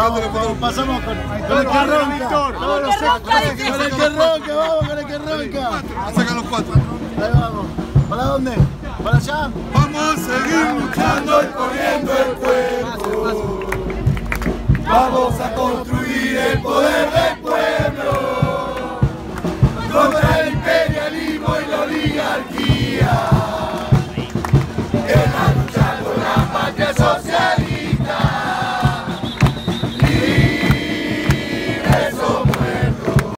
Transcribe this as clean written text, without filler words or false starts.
Vamos, pasamos con el que ronca. Con el que ronca, vamos con el que ronca. Sacan los 4. Ahí vamos. ¿Para dónde? ¿Para allá? ¡Vamos!